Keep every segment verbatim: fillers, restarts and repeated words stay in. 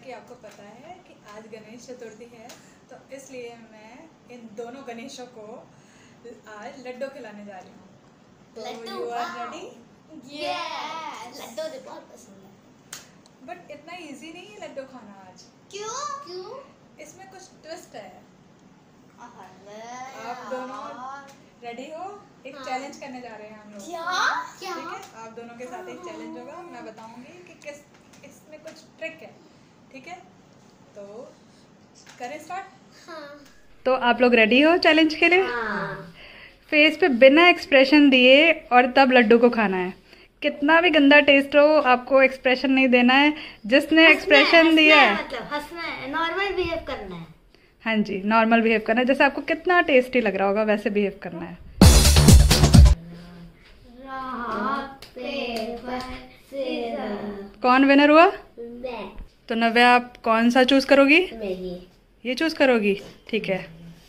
कि आपको पता है कि आज गणेश चतुर्थी है, तो इसलिए मैं इन दोनों गणेशों को आज लड्डू खिलाने जा रही हूँ। तो यू आर रेडी? लड्डू तो बहुत पसंद है, बट इतना इजी नहीं है लड्डू खाना आज। क्यों क्यों इसमें कुछ ट्विस्ट है। आप आप दोनों रेडी हो? एक हाँ। चैलेंज करने जा रहे हैं हम लोग। क्या क्या ठीक है, आप दोनों के साथ एक चैलेंज होगा। मैं बताऊंगी कि किस इसमें कुछ ट्रिक है। ठीक है, तो करें स्टार्ट। हाँ तो आप लोग रेडी हो चैलेंज के लिए? हाँ। फेस पे बिना एक्सप्रेशन दिए और तब लड्डू को खाना है। कितना भी गंदा टेस्ट हो, आपको एक्सप्रेशन नहीं देना है। जिसने एक्सप्रेशन दिया है मतलब हंसना है, नॉर्मल बिहेव करना है। हाँ जी, नॉर्मल बिहेव करना है। जैसे आपको कितना टेस्टी लग रहा होगा वैसे बिहेव करना है। Rock paper scissor. कौन विनर हुआ? मैं। तो नव्या, आप कौन सा चूज करोगी? मेरी। ये चूज करोगी? ठीक है।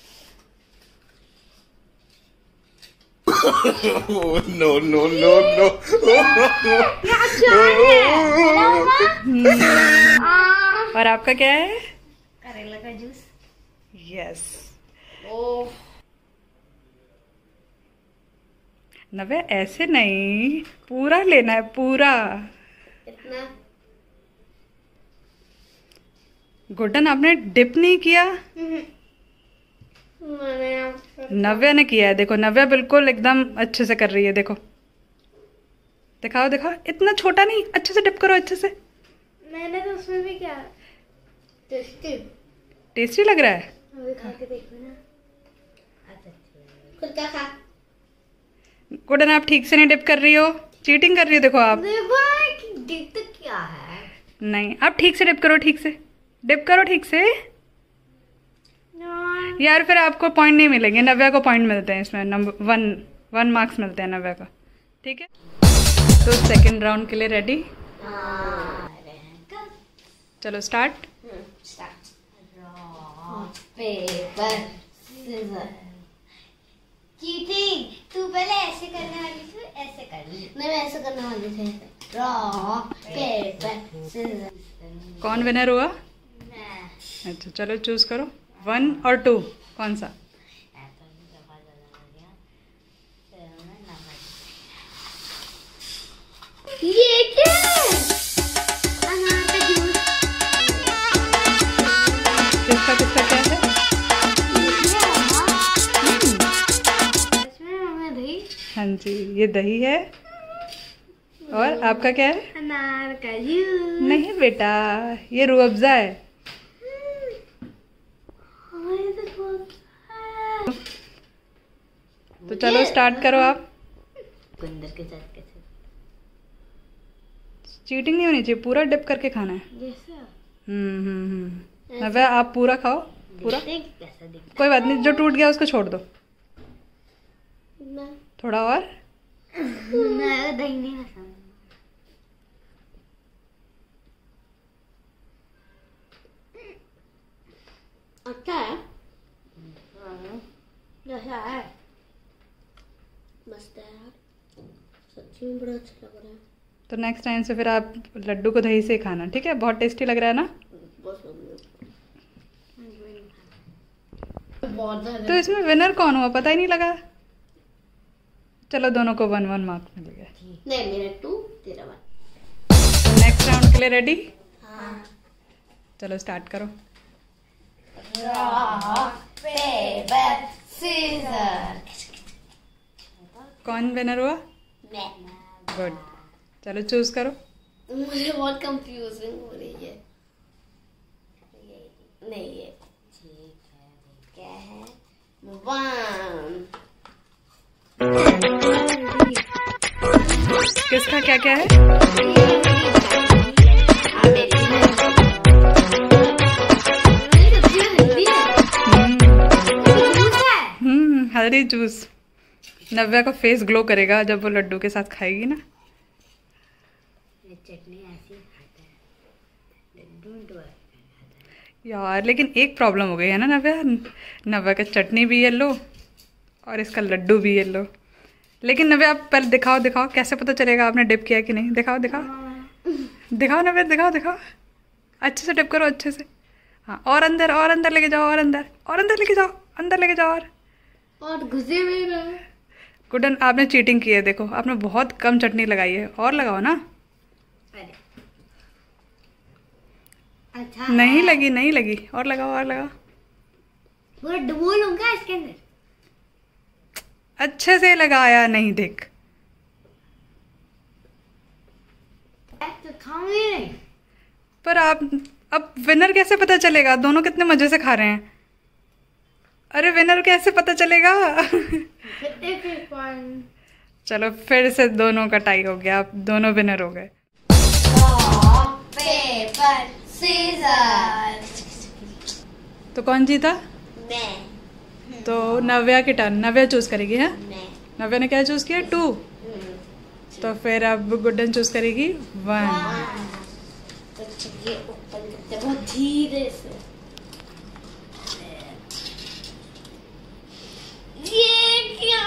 Oh, no, no, no, no. और आपका क्या है? करेला का जूस। यस। ओह नव्या, ऐसे नहीं, पूरा लेना है, पूरा। इतना गुड्डन, आपने डिप नहीं किया? मैंने नव्या ने किया है। देखो, नव्या बिल्कुल एकदम अच्छे से कर रही है। देखो, दिखाओ दिखाओ। इतना छोटा नहीं, अच्छे से डिप करो, अच्छे से। मैंने तो उसमें भी क्या टेस्टी टेस्टी लग रहा है। अभी खा के देखो ना। खुद का खा। गुड्डन, आप ठीक से नहीं डिप कर रही हो, चीटिंग कर रही हो। देखो आप। देखो कि दिख क्या है। नहीं, आप ठीक से डिप करो, ठीक से डिप करो, ठीक से। यार, फिर आपको पॉइंट नहीं मिलेंगे। नव्या को पॉइंट मिलते हैं इसमें। नंबर वन वन मार्क्स मिलते हैं नव्या को। ठीक है, तो सेकंड राउंड के लिए रेडी? चलो स्टार्ट। Paper scissor. चीटिंग। तू पहले ऐसे करने वाली थी, ऐसे कर ली। नहीं, मैं ऐसे करने वाली थी। Rock paper scissor. कौन विनर हुआ? मैं। अच्छा, चलो चूज करो, वन और टू, कौन सा? ये क्या है? अनार का जूस। किसका किसका क्या है? इसमें हमें दही। हाँ जी, ये दही है। और आपका क्या है? अनार का जूस। नहीं बेटा, ये रूह अफ़ज़ा है। तो चलो स्टार्ट करो आप। बंदर के साथ कैसे? चीटिंग नहीं होनी चाहिए, पूरा डिप करके खाना है। जैसे हम्म हम्म हम्म नव्या, आप पूरा खाओ, पूरा। देख कैसा दिखता कोई बात नहीं, जो टूट गया उसको छोड़ दो। है। थोड़ा और। मैं दही नहीं पसंद। अच्छा है, जैसा है, मस्त है यार, सच्ची में बड़ा अच्छा लग रहा है। तो नेक्स्ट टाइम से फिर आप लड्डू को दही से खाना, ठीक है? बहुत टेस्टी लग रहा है ना? बहुत तो इसमें विनर कौन हुआ पता ही नहीं लगा। चलो, दोनों को वन वन मार्क्स मिल गए। नहीं, मेरा टू, तेरा वन। तो नेक्स्ट राउंड के लिए रेडी? हाँ। चलो स्टार्ट करो। Rock paper scissor. कौन विनर हुआ? मैं। गुड, चलो चूज करो। मुझे बहुत कंफ्यूजिंग हो रही है। नहीं, ये क्या है? वन। किसका क्या क्या है? हम्म हल्दी जूस। नव्या का फेस ग्लो करेगा जब वो लड्डू के साथ खाएगी ना। चटनी ऐसी खाता है लड्डू। यार, लेकिन एक प्रॉब्लम हो गई है ना नव्या। नव्या का चटनी भी येलो और इसका लड्डू भी येलो। लेकिन नव्या, आप पहले दिखाओ दिखाओ, कैसे पता चलेगा आपने डिप किया कि नहीं? दिखाओ दिखाओ दिखाओ नव्या, दिखाओ दिखाओ। अच्छे से डिप करो, अच्छे से। हाँ, और अंदर, और अंदर लेके जाओ, और अंदर, और अंदर लेके जाओ, अंदर लेके जाओ। और और घुसे हुए रहे। गुडन, आपने चीटिंग की है, देखो आपने बहुत कम चटनी लगाई है, और लगाओ ना। अरे अच्छा नहीं है। लगी, नहीं लगी, और लगाओ, और लगाओ। पूरा डुबो लूंगा इसके अंदर। अच्छे से लगाया नहीं, देख। तो खाऊंगी नहीं। पर आप अब विनर कैसे पता चलेगा? दोनों कितने मजे से खा रहे हैं। अरे विनर कैसे पता चलेगा? फिर एक एक पॉइंट। चलो फिर से दोनों का टाई हो गया, आप दोनों विनर हो गए। Paper scissor. तो कौन जीता? मैं। तो नव्या की टर्न। नव्या चूज करेगी। है मैं। नव्या ने क्या चूज किया? टू। तो फिर अब गुड्डन चूज करेगी वन। तो चलिए ओपन करते हैं बहुत धीरे से। ये क्या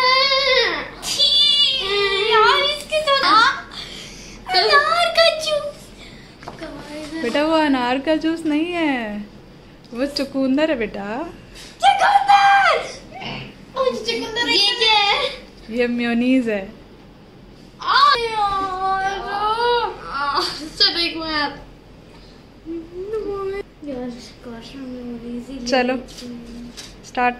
यार, इसके साथ अनार का जूस। बेटा वो अनार का जूस नहीं है, वो चुकंदर है बेटा। चुकंदर। मुझे चुकंदर ये क्या है? ये मेयोनीज है। चलो स्टार्ट।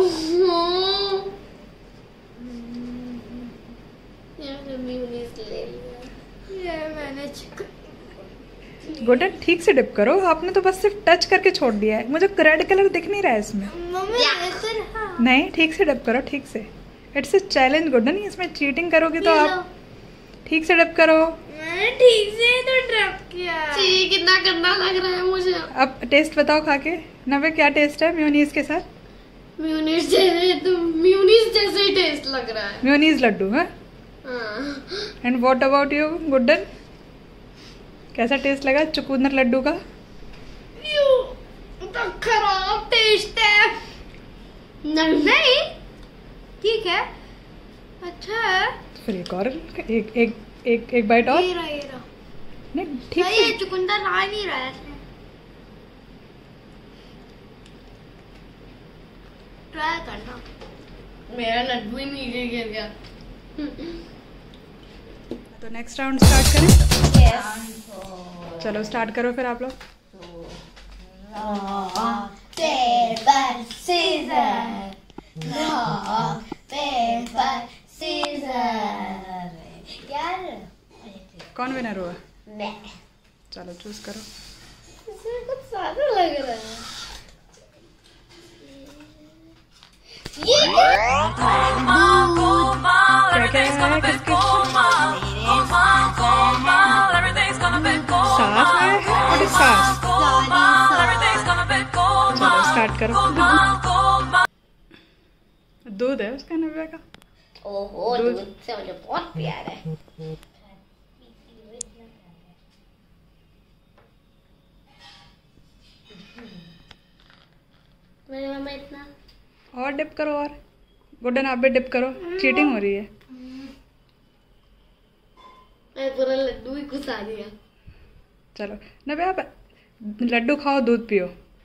गुडन ठीक से डिप करो, आपने तो बस सिर्फ टच करके छोड़ दिया है, मुझे रेड कलर दिख नहीं रहा है इसमें। नहीं, ठीक से डिप करो, ठीक से। इट्स अ चैलेंज गुडन, इसमें चीटिंग करोगे तो आप ठीक से डिप करो। मैंने ठीक से तो ड्रॉप किया। ठीक, कितना गंदा लग रहा है मुझे। अब टेस्ट बताओ खा के। नवे क्या टेस्ट है मेयोनीज के साथ? म्यूनिस जैसे तो म्यूनिस जैसे ही टेस्ट लग रहा है। मेयोनीज लड्डू है। एंड व्हाट अबाउट यू गुडन? कैसा टेस्ट लगा चुकंदर लड्डू का? तो खराब टेस्ट है। नहीं नहीं, ठीक है, अच्छा है। फिर एक और, एक एक एक एक बाइट और। ये रहा, ये रहा। नहीं ठीक नहीं, ये से। चुकंदर आ नहीं रहा है इसमें। ट्राई करना। मेरा लड्डू ही नीचे गिर गया। तो नेक्स्ट राउंड स्टार्ट करें। यस। चलो स्टार्ट करो फिर आप लोग। Paper scissor. Rock paper scissor. यार कौन विनर हुआ? मैं। चलो चूज करो। इसमें कुछ सादा लग रहा है। ये क्या क्या है? किसके सास है? और सास। चलो स्टार्ट करो। दूध है उसका नव्या का। ओहो, दूध। दूध से मुझे बहुत प्यार है। मेरे मम्मा इतना और डिप करो, और गुडन आप भी डिप करो, चीटिंग हो रही है। मैं पूरा लड्डू ही घुसा दिया। चलो नव्या आप लड्डू खाओ, दूध पियो।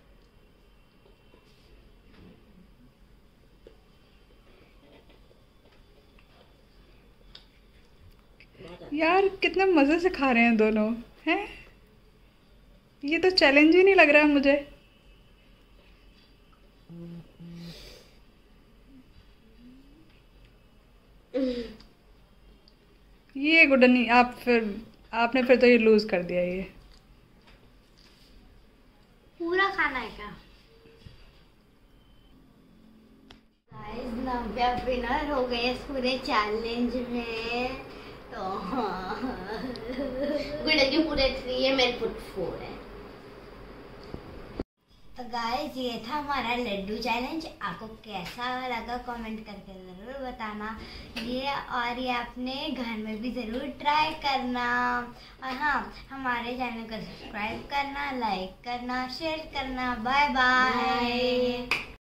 यार कितने मजे से खा रहे हैं दोनों, हैं? ये तो चैलेंज ही नहीं लग रहा है मुझे। ये गुडनी आप फिर आपने फिर तो ये लूज कर दिया ये। पूरा खाना है क्या? गाइस नव्या विनर हो गए इस पूरे चैलेंज में। तो गुड के पूरे थ्री है, मेरे फुट फोर है। तो गाइस ये था हमारा लड्डू चैलेंज। आपको कैसा लगा कमेंट करके ज़रूर बताना। ये और ये अपने घर में भी ज़रूर ट्राई करना। और हाँ, हमारे चैनल को सब्सक्राइब करना, लाइक करना, शेयर करना। Bye bye.